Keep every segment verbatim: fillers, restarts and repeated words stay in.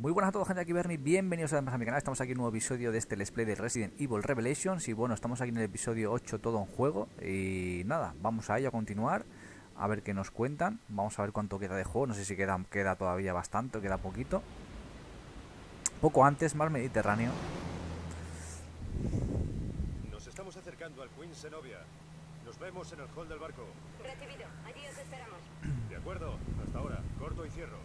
Muy buenas a todos, gente, aquí Bernie, bienvenidos además a mi canal. Estamos aquí en un nuevo episodio de este Let's Play de Resident Evil Revelations. Y bueno, estamos aquí en el episodio ocho, todo en juego. Y nada, vamos a ello, a continuar, a ver qué nos cuentan. Vamos a ver cuánto queda de juego, no sé si queda, queda todavía bastante o queda poquito. Poco antes, Mar Mediterráneo. Nos estamos acercando al Queen Zenobia. Nos vemos en el hall del barco. Recibido, allí os esperamos. De acuerdo, hasta ahora, corto y cierro.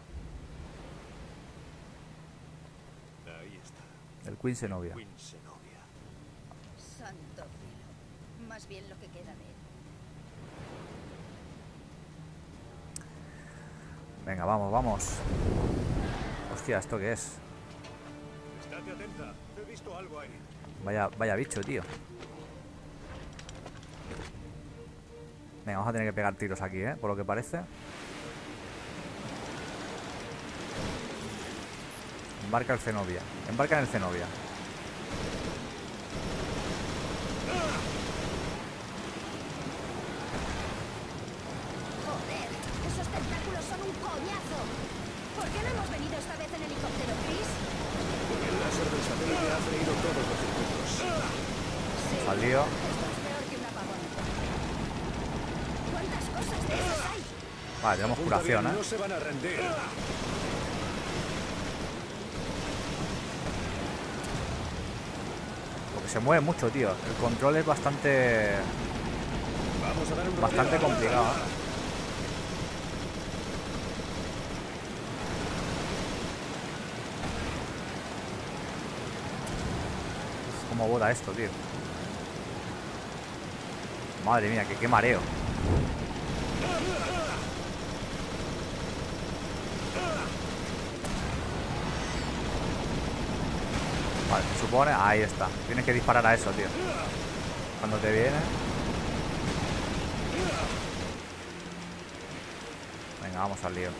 Ahí está. El Queen Zenobia. Queen Zenobia. Santo cielo. Más bien lo que queda de él. Venga, vamos, vamos. Hostia, ¿esto qué es? Estate atenta, he visto algo ahí. Vaya, vaya bicho, tío. Venga, vamos a tener que pegar tiros aquí, ¿eh? Por lo que parece. Embarca el Zenobia. Embarca en el Zenobia. Joder, esos tentáculos son un coñazo. ¿Por qué no hemos venido esta vez en helicóptero, Chris? Porque el láser del satélite ha freído todos los circuitos. Sí. Salió. Esto es peor que un apagón. ¿Cuántas cosas de esas hay? Vale, tenemos Apunta curación, bien, ¿eh? No se van a rendir. Porque se mueve mucho, tío. El control es bastante... Vamos a dar un Bastante rodeo. complicado, ¿eh? Cómo boda esto, tío. Madre mía, que qué mareo. Vale, se supone... Ahí está. Tienes que disparar a eso, tío. Cuando te viene... Venga, vamos al lío.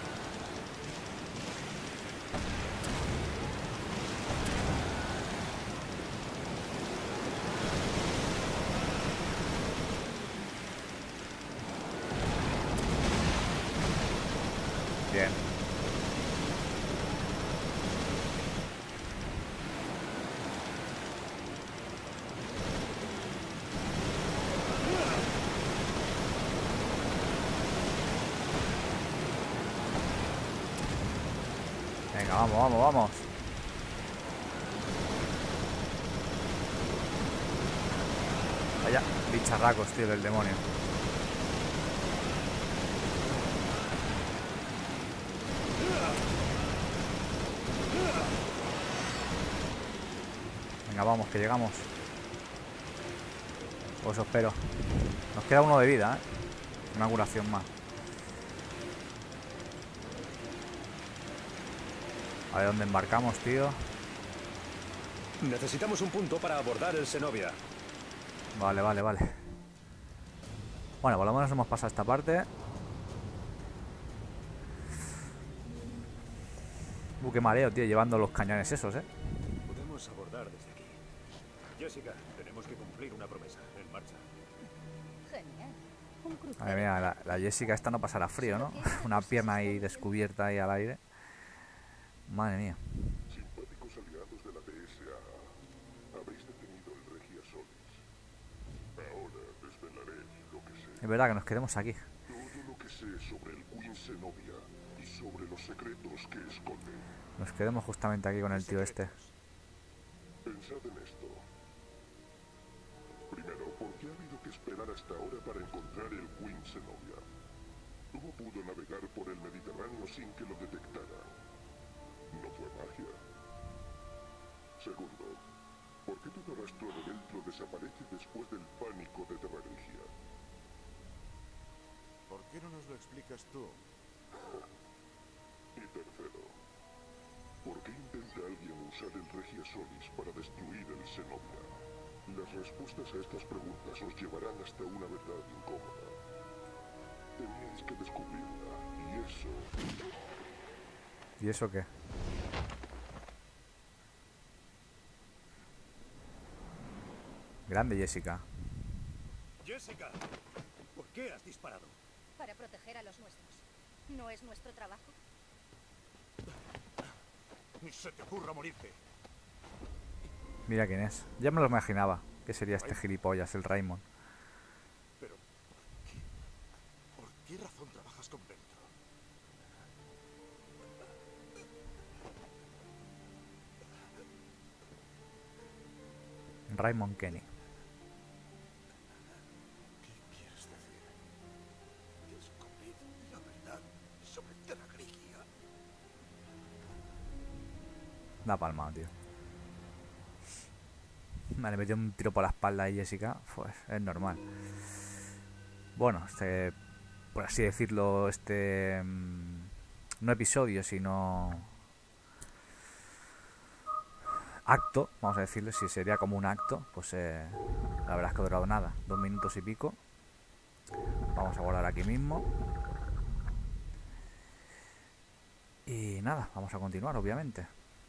Bien. Venga, vamos, vamos, vamos. Vaya bicharracos, tío, del demonio. Venga, vamos, que llegamos. O eso espero. Nos queda uno de vida, ¿eh? Una curación más. A ver dónde embarcamos, tío. Necesitamos un punto para abordar el Zenobia. Vale, vale, vale. Bueno, por lo menos hemos pasado esta parte. Uh, qué mareo, tío, llevando los cañones esos, ¿eh? Podemos abordar desde aquí. Jessica, tenemos que cumplir una promesa. En marcha. Genial. Un crucero. Madre mía, la, la Jessica esta no pasará frío, ¿no? Una pierna ahí descubierta ahí al aire. Madre mía. Simpáticos aliados de la D S A, habéis detenido el Regia Solis. Ahora desvelaré lo que sé. Es verdad que nos quedemos aquí. Todo lo que sé sobre el Queen Zenobia y sobre los secretos que esconde. Nos quedemos justamente aquí con el tío este. Pensad en esto. Primero, ¿por qué ha habido que esperar hasta ahora para encontrar el Queen Zenobia? ¿Cómo pudo navegar por el Mediterráneo sin que lo detectara? No fue magia. Segundo, ¿por qué todo rastro de dentro desaparece después del pánico de Terrarigia? ¿Por qué no nos lo explicas tú? Y tercero, ¿por qué intenta alguien usar el Regia Solis para destruir el Zenobia? Las respuestas a estas preguntas os llevarán hasta una verdad incómoda. Teníais que descubrirla, y eso... ¿Y eso qué? Grande, Jessica. Jessica, ¿por qué has disparado? Para proteger a los nuestros. ¿No es nuestro trabajo? Ni se te ocurra morirte. Mira quién es. Ya me lo imaginaba. Que sería este gilipollas, el Raymond. Pero, ¿por qué? ¿Por qué razón trabajas con Ventro? Raymond Kenny. ¿Qué quieres decir? Descubrid la verdad sobre Terra Grigia. Da palma, tío. Vale, metió un tiro por la espalda ahí, Jessica. Pues es normal. Bueno, este, por así decirlo, este mmm, no episodio, sino acto, vamos a decirle, si sería como un acto, pues eh, la verdad es que ha durado nada, dos minutos y pico. Vamos a guardar aquí mismo. Y nada, vamos a continuar, obviamente.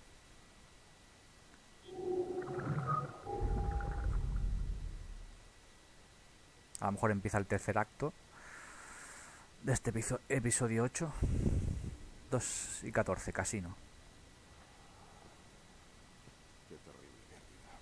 A lo mejor empieza el tercer acto de este episodio ocho. dos y catorce, casino. Qué terrible pérdida.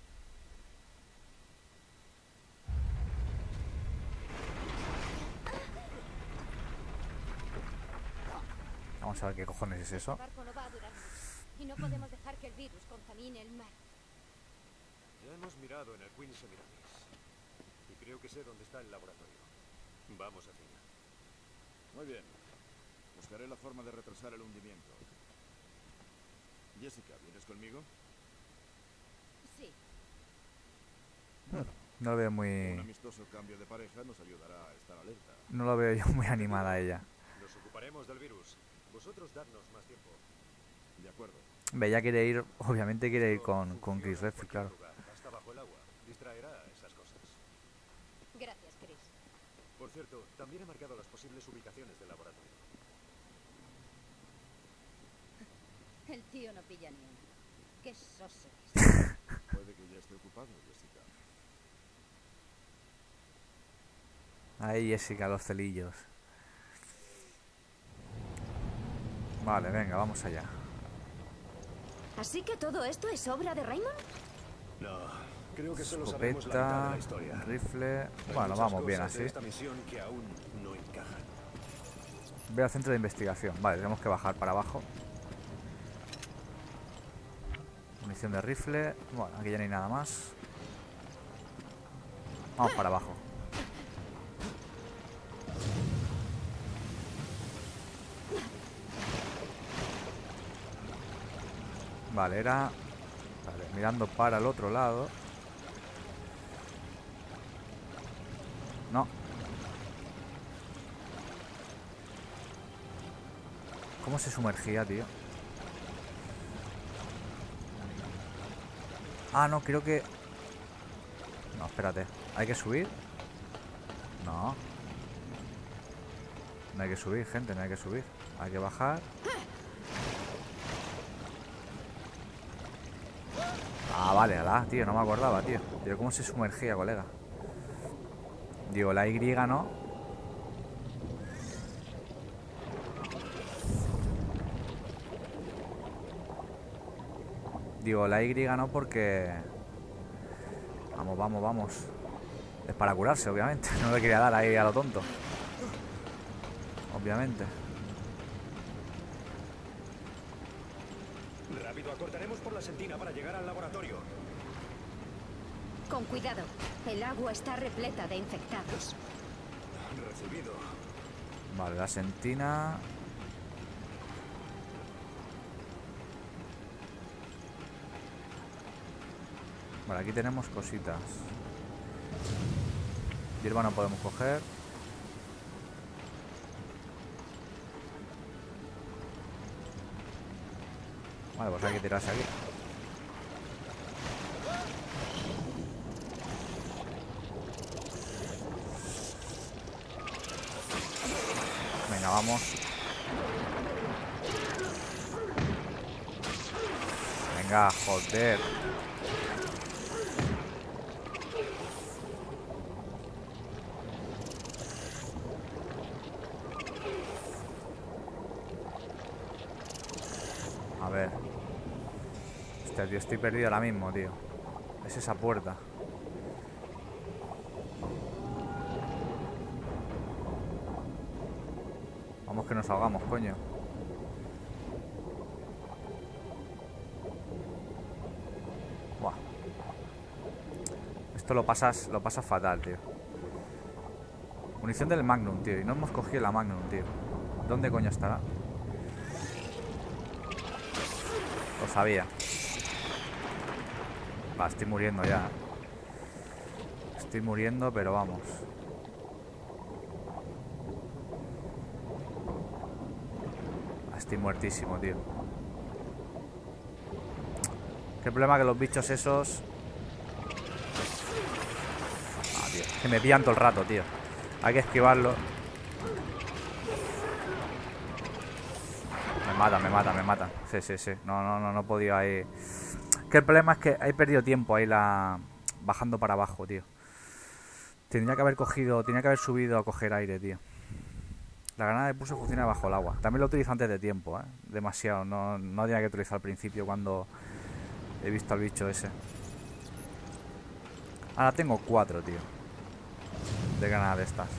Vamos a ver qué cojones es eso. El barco no va a durar mucho y no podemos dejar que el virus contamine el mar. Ya hemos mirado en el Queen Semiramis. Y creo que sé dónde está el laboratorio. Vamos hacia allá. Muy bien. Buscaré la forma de retrasar el hundimiento. Jessica, ¿vienes conmigo? Sí. No lo veo Un muy... amistoso cambio de pareja nos ayudará a estar alerta. No lo veo yo muy animada ella. Nos ocuparemos del virus. Vosotros darnos más tiempo. De acuerdo. Ve, ella quiere ir, obviamente quiere ir con, Funciona con Chris en Redfield, cualquier claro. lugar, hasta bajo el agua. Distraerá esas cosas. Gracias, Chris. Por cierto, también he marcado las posibles ubicaciones del laboratorio. El tío no pilla ni uno. Qué soso es. Puede que ya esté ocupado, Jessica. Ahí Jessica, los celillos. Vale, venga, vamos allá. ¿Así que todo esto es obra de Raymond? No, creo que solo sabemos la mitad de Escopeta, la historia. rifle... Hay Bueno, muchas vamos bien cosas de así. esta misión que aún no encajan. Ve al centro de investigación. Vale, tenemos que bajar para abajo. Munición de rifle. Bueno, aquí ya no hay nada más. Vamos para abajo. Vale, era... Vale, mirando para el otro lado. No. ¿Cómo se sumergía, tío? Ah, no, creo que... No, espérate. ¿Hay que subir? No. No hay que subir, gente, no hay que subir. Hay que bajar. Ah, vale, alá, tío, no me acordaba, tío. Tío, ¿cómo se sumergía, colega? Digo, la Y no. Digo, la Y no porque... Vamos, vamos, vamos. Es para curarse, obviamente. No le quería dar ahí a lo tonto. Obviamente. Rápido, acortaremos por la sentina para llegar al laboratorio. Con cuidado. El agua está repleta de infectados. Recibido. Vale, la sentina... Vale, aquí tenemos cositas. Hierba no podemos coger. Vale, pues hay que tirarse aquí. Venga, vamos. Venga, joder. A ver. Hostia, tío, estoy perdido ahora mismo, tío. Es esa puerta. Vamos que nos ahogamos, coño. Buah. Esto lo pasas, lo pasas fatal, tío. Munición del Magnum, tío. Y no hemos cogido la Magnum, tío. ¿Dónde coño estará? Lo sabía. Va, estoy muriendo ya. Estoy muriendo, pero vamos. Estoy muertísimo, tío. Qué problema que los bichos esos... Ah, tío. Que me pillan todo el rato, tío. Hay que esquivarlo. Me mata, me mata, me mata. Sí, sí, sí. No, no, no, no podía ahí... Que el problema es que he perdido tiempo ahí la... bajando para abajo, tío. Tendría que haber cogido... Tenía que haber subido a coger aire, tío. La granada de pulso funciona bajo el agua. También lo utilizo antes de tiempo, ¿eh? Demasiado. No, no tenía que utilizar al principio cuando he visto al bicho ese. Ahora tengo cuatro, tío. De granadas de estas.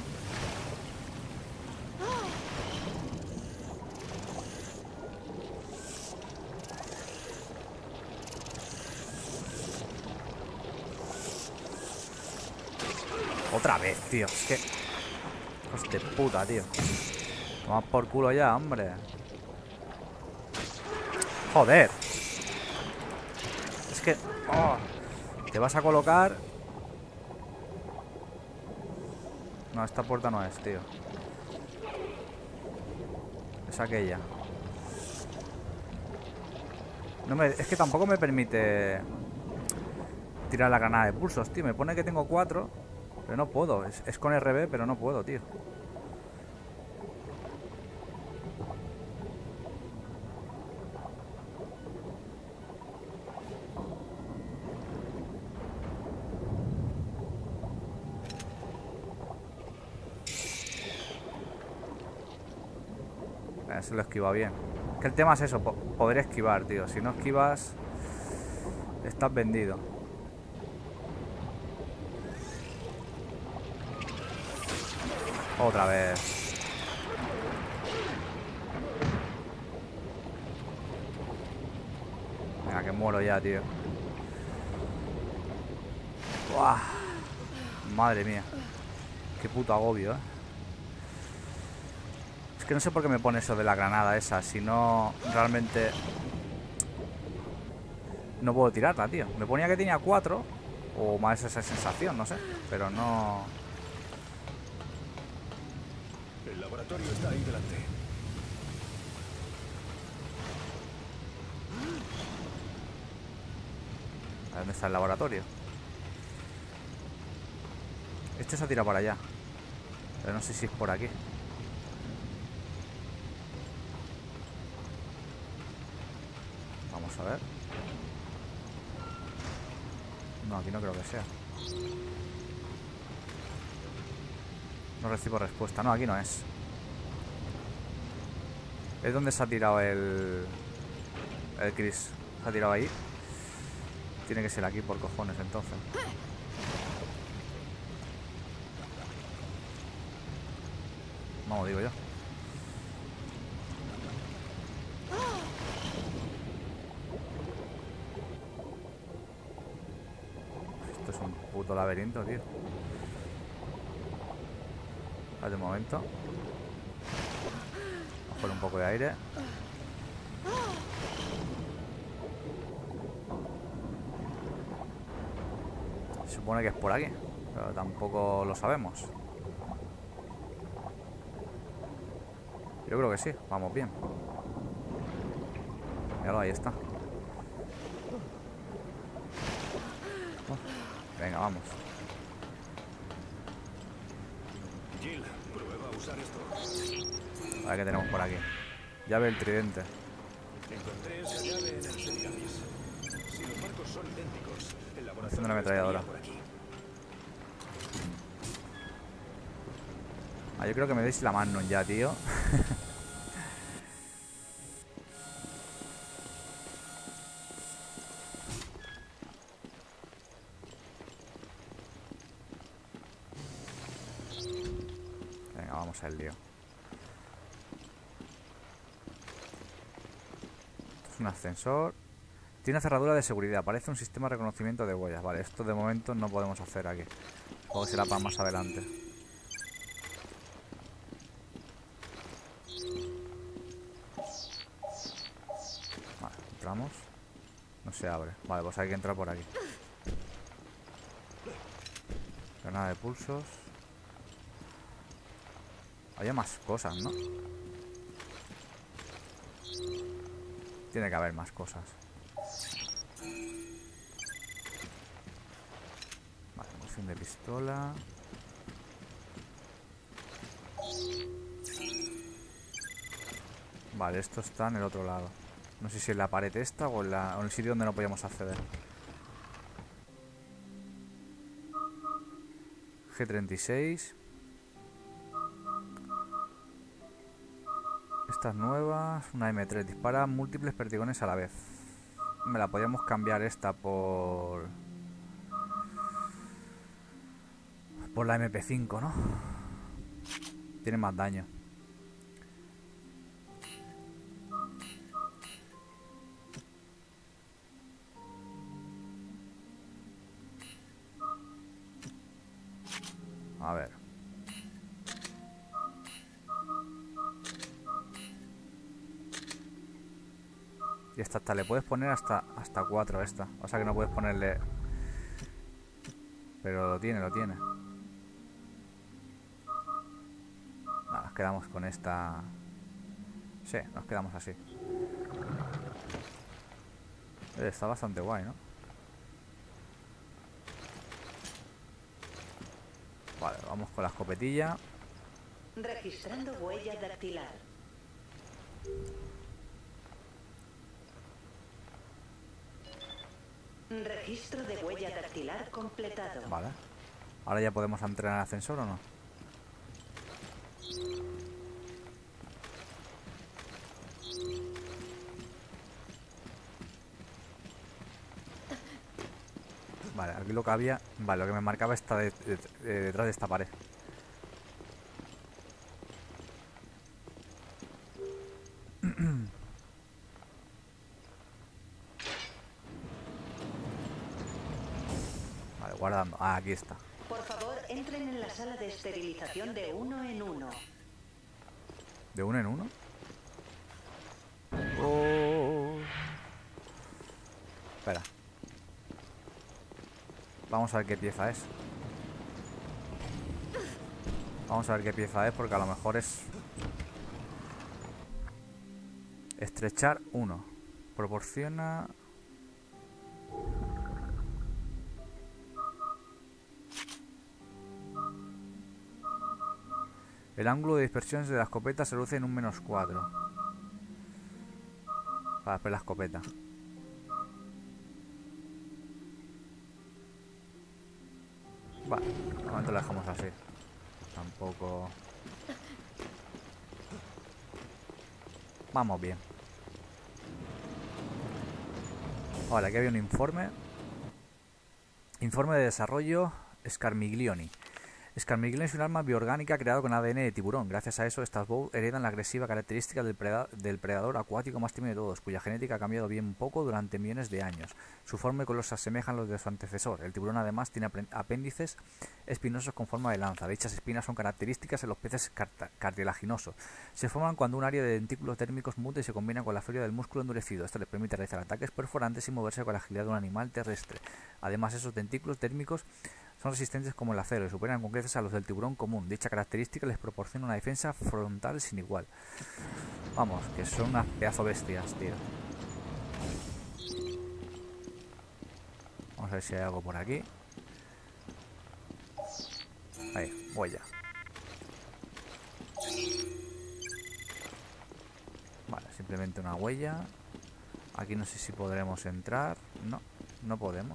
Otra vez, tío. Es que... Hostia puta, tío. Toma por culo ya, hombre. Joder. Es que... Oh, te vas a colocar... No, esta puerta no es, tío. Es aquella. No me... Es que tampoco me permite... tirar la granada de pulsos, tío. Me pone que tengo cuatro... Pero no puedo, es, es con R B, pero no puedo, tío. Eh, se lo esquiva bien. Que el tema es eso, po poder esquivar, tío. Si no esquivas, estás vendido. Otra vez. Venga, que muero ya, tío. ¡Buah! Madre mía. Qué puto agobio, eh. Es que no sé por qué me pone eso de la granada esa. Si no, realmente... No puedo tirarla, tío. Me ponía que tenía cuatro. O más esa sensación, no sé. Pero no... El laboratorio está ahí delante. ¿A dónde está el laboratorio? Este se ha tirado para allá. Pero no sé si es por aquí. Vamos a ver. No, aquí no creo que sea. No recibo respuesta. No, aquí no es. ¿Es donde se ha tirado el... El Chris? ¿Se ha tirado ahí? Tiene que ser aquí por cojones, entonces. Vamos, digo yo. Esto es un puto laberinto, tío. Espérate un momento. Vamos a poner un poco de aire. Se supone que es por aquí, pero tampoco lo sabemos. Yo creo que sí, vamos bien. Míralo, ahí está. Venga, vamos. Jill, prueba a usar esto. A ver qué tenemos por aquí. Llave del tridente. Encontré esa llave en el Semiramis. Si los marcos son idénticos, el laboratorio Haciendo una ametralladora. estaría por aquí. Ah, yo creo que me deis la Magnum ya, tío. vamos al lío. Esto es un ascensor. Tiene cerradura de seguridad. Parece un sistema de reconocimiento de huellas. Vale, esto de momento no podemos hacer aquí. O será para más adelante. Vale, entramos. No se abre. Vale, pues hay que entrar por aquí. Granada de pulsos. Había más cosas, ¿no? Tiene que haber más cosas. Vale, munición de pistola. Vale, esto está en el otro lado. No sé si en la pared esta o en, la, o en el sitio donde no podíamos acceder. G treinta y seis. Estas nuevas. Una M tres. Dispara múltiples perdigones a la vez. Me la podíamos cambiar esta por... Por la M P cinco, ¿no? Tiene más daño. A ver. Y esta hasta le puedes poner hasta hasta cuatro esta. O sea que no puedes ponerle... Pero lo tiene, lo tiene. Nada, nos quedamos con esta... Sí, nos quedamos así. Eh, está bastante guay, ¿no? Vale, vamos con la escopetilla. Registrando huella dactilar. Registro de huella dactilar completado. Vale. Ahora ya podemos entrar en el ascensor o no. Vale, aquí lo que había... Vale, lo que me marcaba está de, de, de, detrás de esta pared. Vale, guardando. Ah, aquí está. Por favor, entren en la sala de esterilización de uno en uno. ¿De uno en uno? Oh. Espera. Vamos a ver qué pieza es. Vamos a ver qué pieza es, porque a lo mejor es... Estrechar uno. Proporciona... El ángulo de dispersión de la escopeta se reduce en un menos cuatro. Para ver la escopeta. Vale, de momento lo dejamos así. Tampoco... Vamos bien. Vale, aquí había un informe. Informe de desarrollo Scarmiglioni. Scarmiglioni es un arma bioorgánica creada con A D N de tiburón. Gracias a eso, estas bow heredan la agresiva característica del, preda del predador acuático más temido de todos, cuya genética ha cambiado bien poco durante millones de años. Su forma y color se asemejan a los de su antecesor. El tiburón además tiene apéndices espinosos con forma de lanza. Dichas espinas son características en los peces cartilaginosos. Se forman cuando un área de dentículos térmicos muta y se combina con la fibra del músculo endurecido. Esto les permite realizar ataques perforantes y moverse con la agilidad de un animal terrestre. Además, esos dentículos térmicos son resistentes como el acero y superan con creces a los del tiburón común. Dicha característica les proporciona una defensa frontal sin igual. Vamos, que son unas pedazo bestias, tío. Vamos a ver si hay algo por aquí. Ahí, huella. Vale, simplemente una huella. Aquí no sé si podremos entrar. No, no podemos.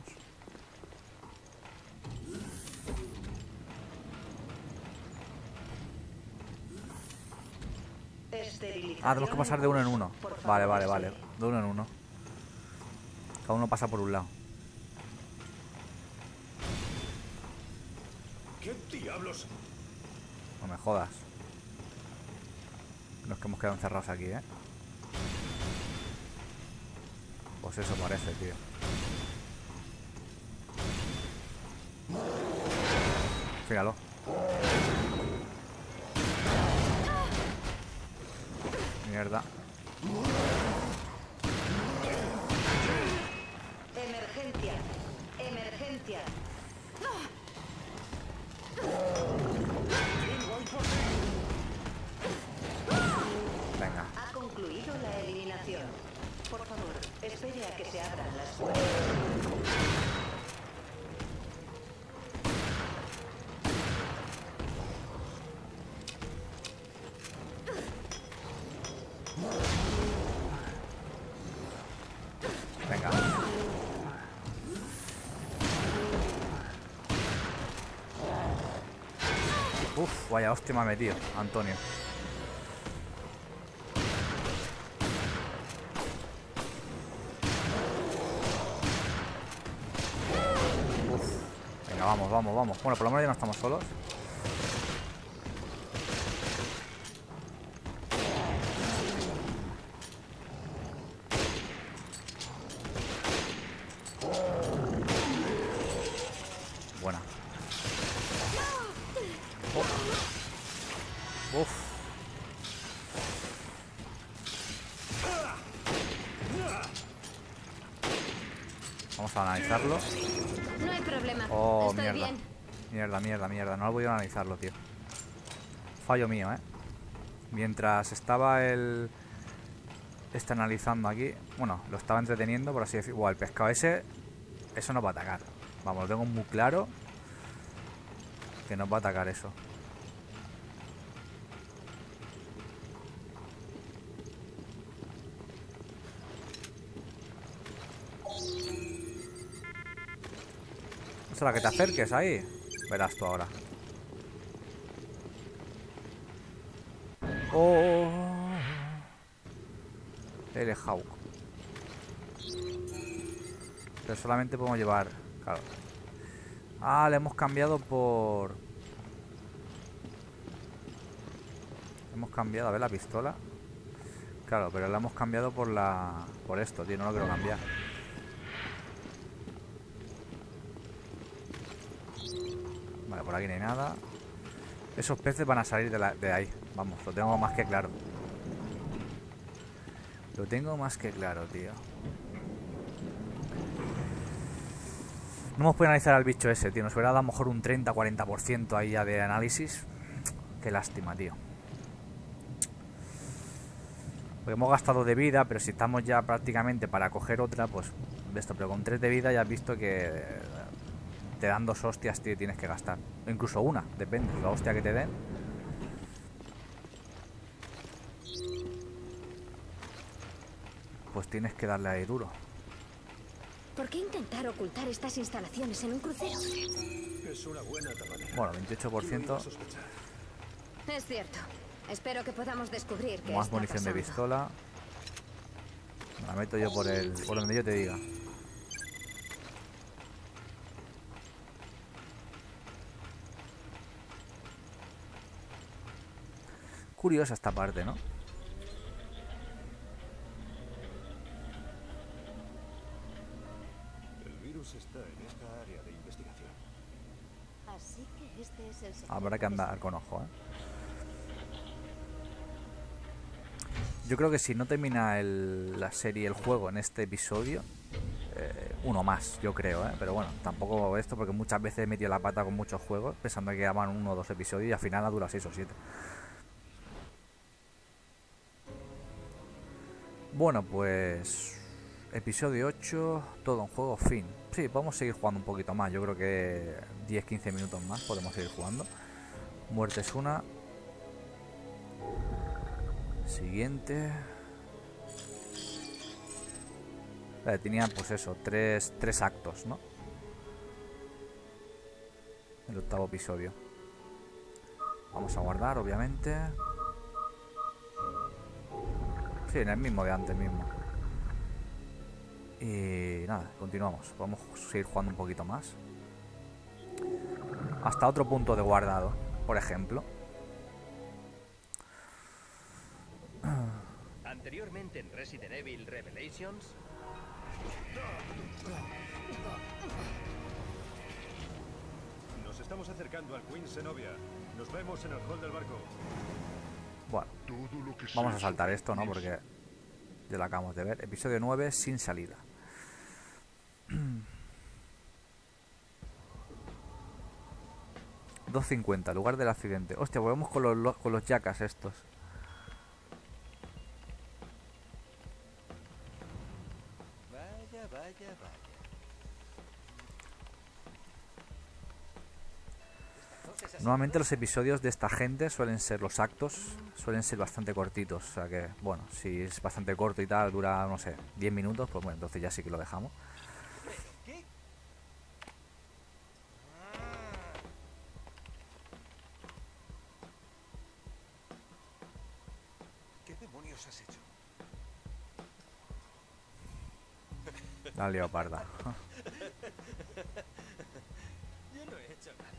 Ah, tenemos que pasar de uno en uno. Vale, vale, vale. De uno en uno. Cada uno pasa por un lado. ¿Qué diablos? No me jodas. Los que hemos quedado encerrados aquí, ¿eh? Pues eso parece, tío. Fíjalo. Mierda. Emergencia. Emergencia. Venga. Ha concluido la eliminación. Por favor, espere a que se abran las puertas. Venga. Uf, vaya hostia me ha metido, Antonio. Uf. Venga, vamos, vamos, vamos. Bueno, por lo menos ya no estamos solos. Buena. Oh. Uf. Vamos a analizarlo. No hay problema. Oh, Estoy mierda. bien. Mierda, mierda, mierda. No lo he podido analizarlo, tío. Fallo mío, ¿eh? Mientras estaba el... Está analizando aquí. Bueno, lo estaba entreteniendo, por así decirlo. Buah, el pescado ese... Eso no va a atacar. Vamos, lo tengo muy claro. Que no va a atacar eso. ¿Es la que te acerques ahí? Verás tú ahora. Oh. El Hawk. Pero solamente podemos llevar... Claro. Ah, le hemos cambiado por... Hemos cambiado, a ver, la pistola. Claro, pero la hemos cambiado por la... Por esto, tío, no lo quiero cambiar. Vale, por aquí no hay nada. Esos peces van a salir de, la... de ahí. Vamos, lo tengo más que claro. Lo tengo más que claro, tío. No hemos podido analizar al bicho ese, tío. Nos hubiera dado a lo mejor un treinta a cuarenta por ciento ahí ya de análisis. Qué lástima, tío. Porque hemos gastado de vida, pero si estamos ya prácticamente para coger otra, pues de esto. Pero con tres de vida ya has visto que te dan dos hostias, tío, y tienes que gastar. O incluso una, depende de la hostia que te den. Pues tienes que darle ahí duro. ¿Por qué intentar ocultar estas instalaciones en un crucero? Es una buena tapadera. Bueno, veintiocho por ciento. Es cierto. Espero que podamos descubrir qué Más está munición de pasando. pistola. Me la meto yo por el... por donde yo te diga. Curiosa esta parte, ¿no? El virus está en esta área de investigación. Así que este es el secreto Habrá que de andar este- con ojo, ¿eh? Yo creo que si no termina el, la serie, el juego en este episodio, eh, uno más, yo creo, ¿eh? Pero bueno, tampoco esto, porque muchas veces he metido la pata con muchos juegos, pensando que quedaban uno o dos episodios y al final dura seis o siete. Bueno, pues... Episodio ocho, todo un juego, fin. Sí, podemos seguir jugando un poquito más, yo creo que diez a quince minutos más podemos seguir jugando. Muerte es una. Siguiente. Vale, tenía pues eso, tres, tres actos, ¿no? El octavo episodio. Vamos a guardar, obviamente. Sí, en el mismo de antes mismo. Y nada, continuamos. Vamos a seguir jugando un poquito más. Hasta otro punto de guardado, por ejemplo. anteriormente en Resident Evil Revelations? Nos estamos acercando al Queen Zenobia. Nos vemos en el hall del barco. Bueno, Todo lo que vamos sé a saltar sobre esto, ¿no? Chris Porque ya lo acabamos de ver. Episodio nueve, sin salida. dos cincuenta, lugar del accidente. Hostia, volvemos con los, los- con los yacas estos. Vaya, vaya, vaya. Normalmente los episodios de esta gente suelen ser, los actos suelen ser bastante cortitos. O sea que, bueno, si es bastante corto y tal, dura, no sé, diez minutos, pues bueno, entonces ya sí que lo dejamos. ¿Qué? ¿Qué demonios has hecho? La leoparda. Yo no he hecho nada.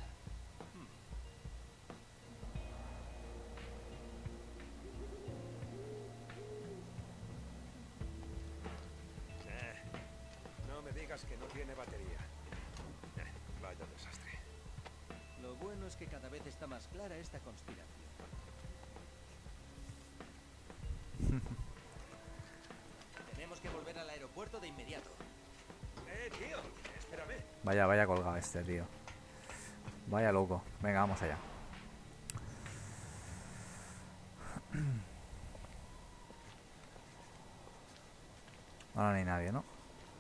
Eh, no me digas que no tiene batería. Eh, vaya desastre. Lo bueno es que cada vez está más clara esta conspiración. Tenemos que volver al aeropuerto de inmediato. Eh, tío, espérame. Vaya, vaya colgado este, tío. Vaya loco. Venga, vamos allá. Ahora no hay nadie, ¿no?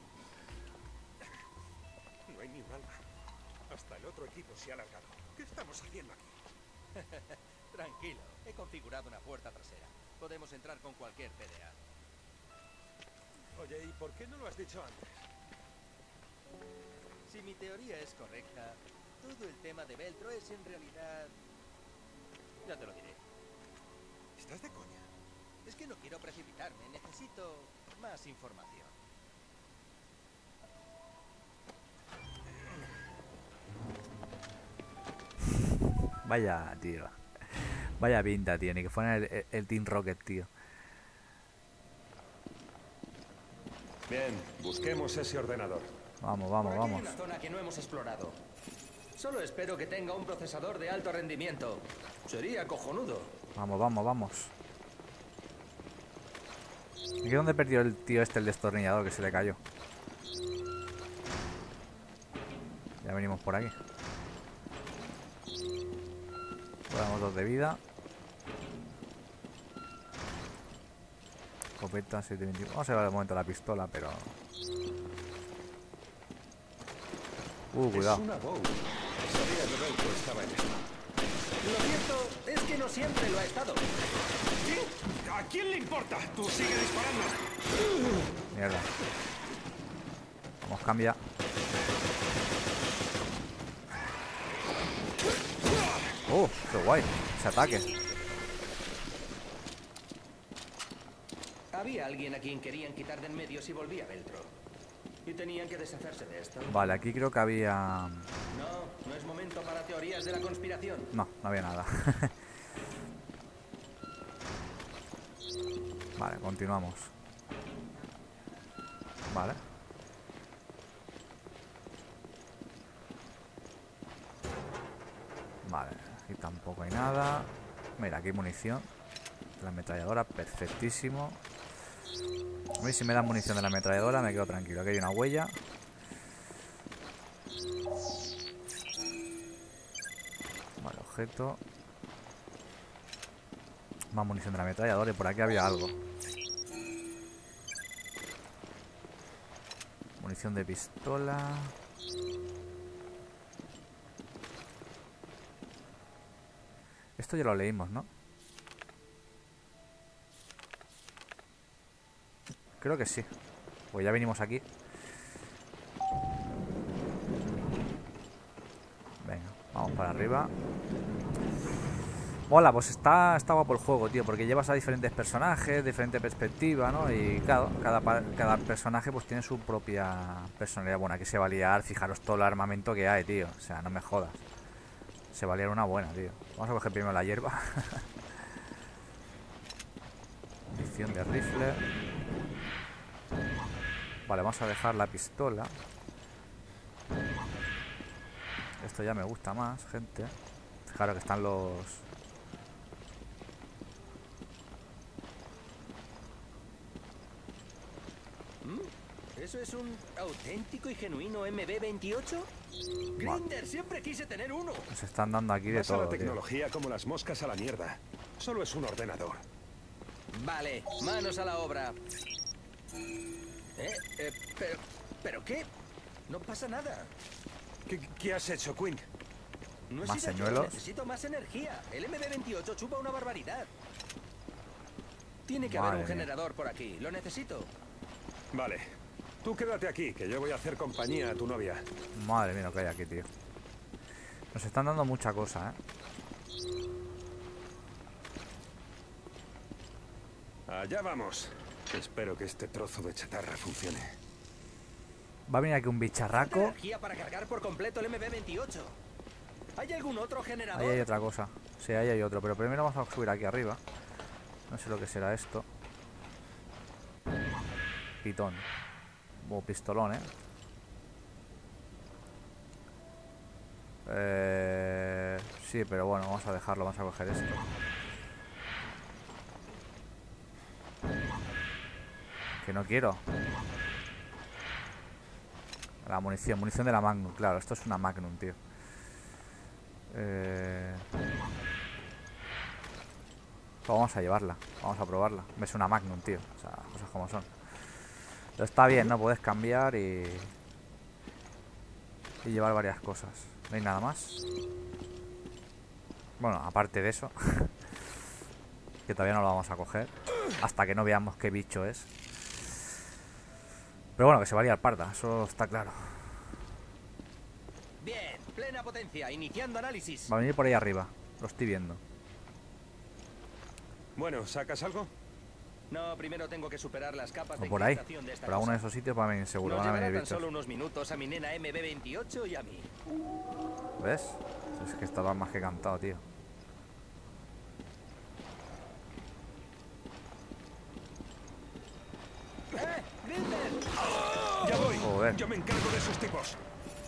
No hay ni un alma. Hasta el otro equipo se ha alargado. ¿Qué estamos haciendo aquí? Tranquilo, he configurado una puerta trasera. Podemos entrar con cualquier P D A. Oye, ¿y por qué no lo has dicho antes? Si mi teoría es correcta, todo el tema de Veltro es en realidad... Ya te lo diré. ¿Estás de coña? Es que no quiero precipitarme, necesito más información. Vaya, tío. Vaya pinta, tío. Ni que fuera el, el- el Team Rocket, tío. Bien, busquemos ese ordenador. Vamos, vamos, Por aquí vamos. hay una zona que no hemos explorado. Solo espero que tenga un procesador de alto rendimiento. Sería cojonudo. Vamos, vamos, vamos. ¿Y dónde perdió el tío este el destornillador que se le cayó? Ya venimos por aquí. Ponemos dos de vida. Escopeta siete veintiuno. Vamos a llevar de momento la pistola, pero... Uh, cuidado. Es una bow. Sabía que Velcro estaba en esto. Lo cierto es que no siempre lo ha estado. ¿Qué? ¿A quién le importa? Tú sigue disparando. Mierda. Vamos, cambia. Oh, qué guay. Ese ataque. Había alguien a quien querían quitar de en medio si volvía Veltro. Y tenían que deshacerse de esto. Vale, aquí creo que había... No, no es momento para teorías de la conspiración. No, no había nada. Vale, continuamos. Vale. Vale, aquí tampoco hay nada. Mira, aquí hay munición. La ametralladora, perfectísimo. A mí si me dan munición de la ametralladora me quedo tranquilo. Aquí hay una huella. Vale, objeto. Más munición de la ametralladora y por aquí había algo. Munición de pistola. Esto ya lo leímos, ¿no? Creo que sí. Pues ya venimos aquí. Venga, vamos para arriba. Mola, pues está, está guapo el juego, tío, porque llevas a diferentes personajes, diferente perspectiva, ¿no? Y claro, cada, pa- cada personaje pues tiene su propia personalidad. Bueno, aquí se va a liar, fijaros todo el armamento que hay, tío. O sea, no me jodas. Se va a liar una buena, tío. Vamos a coger primero la hierba. Munición de rifle. Vale, vamos a dejar la pistola. Esto ya me gusta más, gente. Fijaros que están los... ¿Eso es un auténtico y genuino M B veintiocho? Grinder, siempre quise tener uno. Nos están dando aquí de Pasa todo, la tío. tecnología como las moscas a la mierda. Solo es un ordenador. Vale, manos a la obra. ¿Eh? eh pero, ¿Pero qué? No pasa nada. ¿Qué, qué has hecho, Quinn? No he Más sido yo, señuelos. necesito más energía. El M B veintiocho chupa una barbaridad. Tiene que Madre haber un mía. generador por aquí. Lo necesito. Vale. Tú quédate aquí, que yo voy a hacer compañía a tu novia. Madre mía, lo que hay aquí, tío. Nos están dando mucha cosa, ¿eh? Allá vamos. Espero que este trozo de chatarra funcione. Va a venir aquí un Falta bicharraco. energía para cargar por completo el M B veintiocho. ¿Hay algún otro generador? Ahí hay otra cosa. Sí, ahí hay otro. Pero primero vamos a subir aquí arriba. No sé lo que será esto. Pitón. O pistolón, ¿eh? Eh... Sí, pero bueno, vamos a dejarlo. Vamos a coger esto. Que no quiero. La munición. Munición de la Magnum. Claro, esto es una Magnum, tío. Eh... Pues vamos a llevarla. Vamos a probarla. Es una Magnum, tío. O sea, cosas como son. Pero está bien, ¿no? Puedes cambiar y... Y llevar varias cosas. No hay nada más. Bueno, aparte de eso. Que todavía no lo vamos a coger. Hasta que no veamos qué bicho es. Pero bueno, que se va a liar parda. Eso está claro. Bien, plena potencia, iniciando análisis. Va a venir por ahí arriba. Lo estoy viendo. Bueno, ¿sacas algo? No, primero tengo que superar las capas O de por ahí. incrustación de esta Por alguno de cosa. esos sitios van a venir seguro. Nos Van a llevará venir tan bichos. solo unos minutos a mi nena M B veintiocho y a mí. ¿Ves? Es que estaba más que cantado, tío. ¡Eh! ¡Grinder! ¡Ya voy! Joder. Yo me encargo de esos tipos.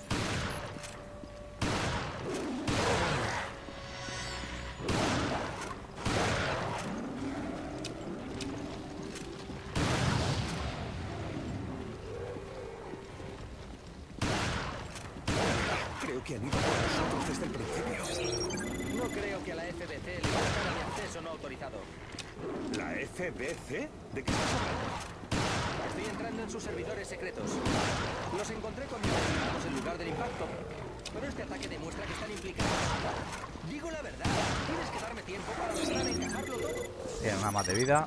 Creo que han ido por nosotros desde el principio. No creo que a la F B C le guste el acceso no autorizado. ¿La F B C? ¿De qué estás hablando? Estoy entrando en sus servidores secretos. Los encontré cuando investigamos el lugar del impacto. Pero este ataque demuestra que están implicados. Digo la verdad, tienes que darme tiempo para lograr encajarlo todo. Bien, una más de vida.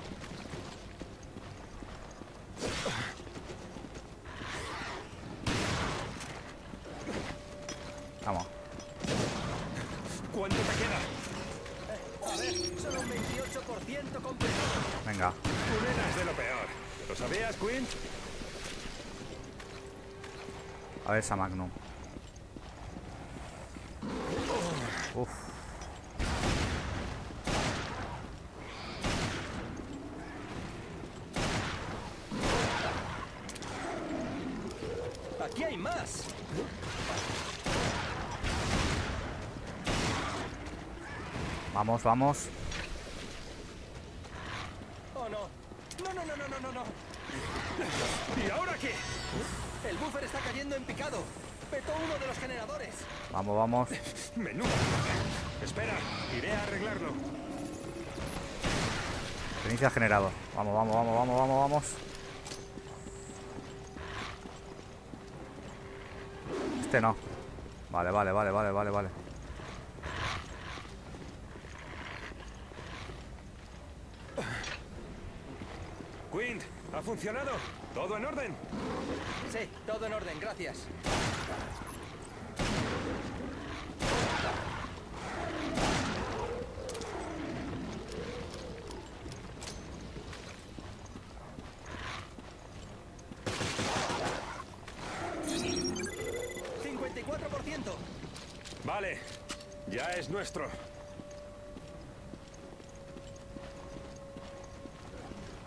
Vamos. ¿Cuánto te queda? A ver, solo un veintiocho por ciento completo. Venga. Tu nena es de lo peor. ¿Lo sabías, Quinn? A ver esa Magnum. Uf. Aquí hay más. Vamos, vamos. Oh, no. No, no, no, no, no, no, no. ¿Y ahora qué? El buffer está cayendo en picado. Petó uno de los generadores. Vamos, vamos. Menudo. Espera, iré a arreglarlo. Inicia el generador. Vamos, vamos, vamos, vamos, vamos, vamos. Este no. Vale, vale, vale, vale, vale, vale. Quinn, ¿ha funcionado? ¿Todo en orden? Sí, todo en orden, gracias. cincuenta y cuatro por ciento. Vale, ya es nuestro.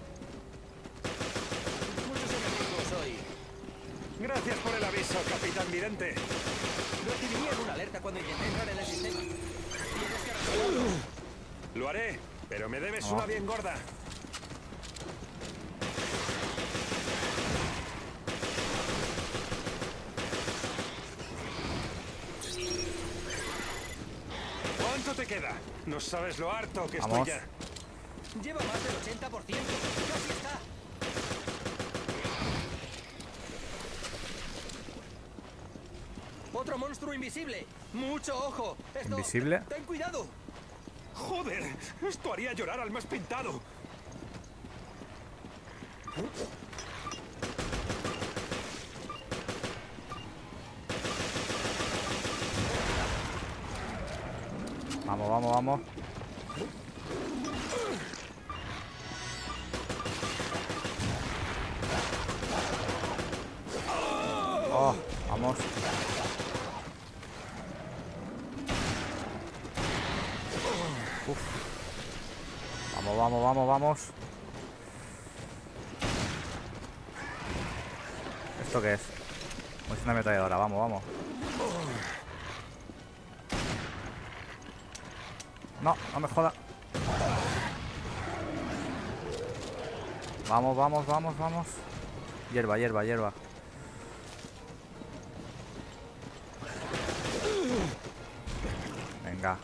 Gracias por el aviso, capitán Vidente. Recibirían una alerta cuando intenté entrar en el sistema. Tienes que resolverlo. Lo haré, pero me debes Oh. una bien gorda. ¿Cuánto te queda? No sabes lo harto que Vamos. estoy ya. Lleva más del ochenta por ciento. Casi está. Otro monstruo invisible. Mucho ojo. Esto... ¿Invisible? Ten cuidado. ¡Joder! Esto haría llorar al más pintado. Vamos, vamos, vamos. Oh, vamos. Uf. Vamos, vamos, vamos, vamos. ¿Esto qué es? Pues una ametralladora, vamos, vamos. No, no me joda. Vamos, vamos, vamos, vamos. Hierba, hierba, hierba. Venga.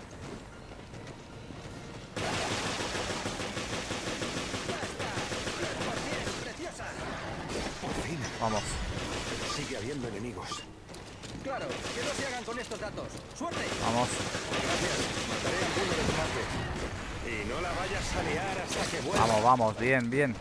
Por fin. Vamos. Sigue habiendo enemigos. Claro, que no se hagan con estos datos. ¡Suerte! Vamos. Gracias. Mataré a alguno de tu parte. Y no la vayas a liar hasta que vuelva. Vamos, vamos. Bien, bien.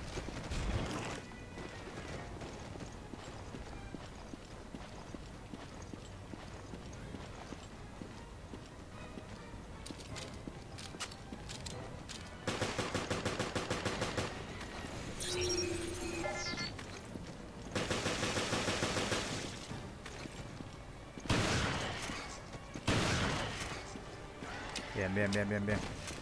Bien, bien, bien, bien, bien.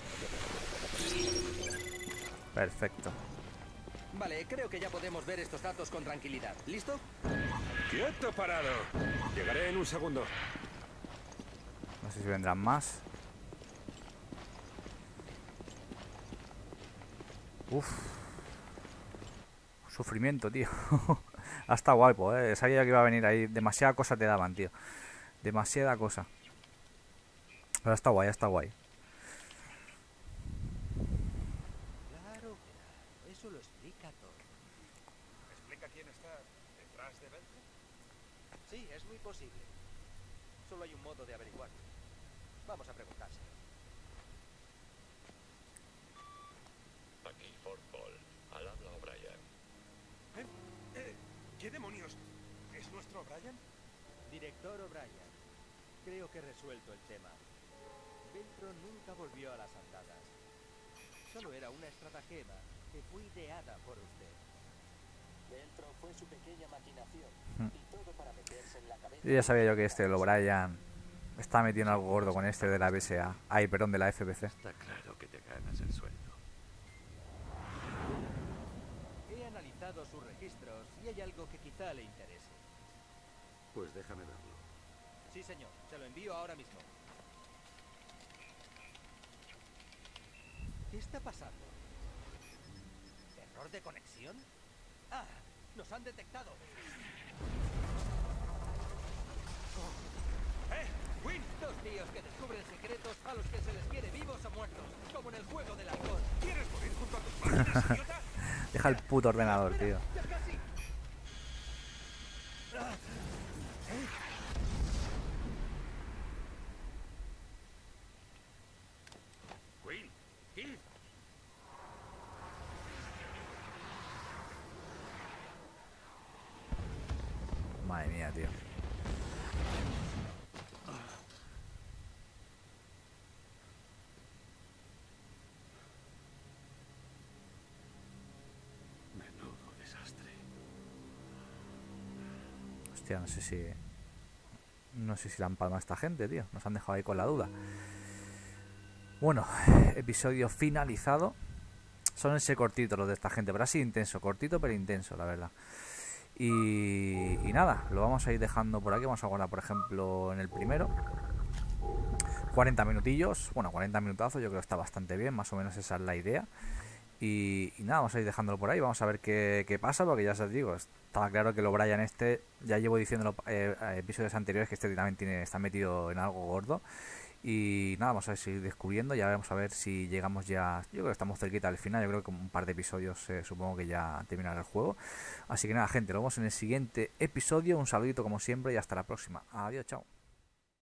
Perfecto. Vale, creo que ya podemos ver estos datos con tranquilidad. ¿Listo? ¡Quieto parado! Llegaré en un segundo. No sé si vendrán más. Uf. Sufrimiento, tío. Hasta guapo, eh. Sabía que iba a venir ahí. Demasiada cosa te daban, tío. Demasiada cosa. Pero está guay, está guay. Claro, eso lo explica todo. ¿Explica quién está detrás de Beltrán? Sí, es muy posible. Solo hay un modo de averiguarlo. Vamos a preguntárselo. Aquí Fort Paul. Al habla O'Brien. ¿Eh? ¿Eh? ¿Qué demonios? ¿Es nuestro Brian? Director O'Brien, creo que he resuelto el tema. Beltron nunca volvió a las andadas. Solo era una estratagema que fue ideada por usted. Beltron fue su pequeña maquinación y todo para meterse en la cabeza. Yo ya sabía yo que este, el O'Brien, está metiendo algo gordo con este de la B S A. Ay, perdón, de la F B C. Está claro que te ganas el sueldo. He analizado sus registros y hay algo que quizá le interese. Pues déjame verlo. Sí, señor. Se lo envío ahora mismo. ¿Qué está pasando? ¿Error de conexión? ¡Ah! ¡Nos han detectado! ¡Eh! ¡Win! Dos tíos que descubren secretos a los que se les quiere vivos o muertos, como en el juego del alcohol. ¿Quieres morir junto a tus máquinas, idiota? Deja el puto ordenador, tío. ¡Ya casi! Win, Keith. Madre mía, tío. Menudo desastre. Hostia, no sé si... No sé si la han palmado a esta gente, tío. Nos han dejado ahí con la duda. Bueno, episodio finalizado. Son ese cortito los de esta gente, pero así intenso. Cortito pero intenso, la verdad. Y, y nada, lo vamos a ir dejando por aquí. Vamos a guardar, por ejemplo, en el primero cuarenta minutillos, bueno, cuarenta minutazos, yo creo que está bastante bien, más o menos esa es la idea. Y, y nada, vamos a ir dejándolo por ahí, vamos a ver qué, qué pasa, porque ya os digo, estaba claro que lo Brian este, ya llevo diciendo en eh, episodios anteriores que este también tiene, está metido en algo gordo. Y nada, vamos a seguir descubriendo, ya vamos a ver si llegamos ya, yo creo que estamos cerquita al final, yo creo que con un par de episodios eh, supongo que ya terminará el juego. Así que nada, gente, nos vemos en el siguiente episodio, un saludito como siempre y hasta la próxima. Adiós, chao.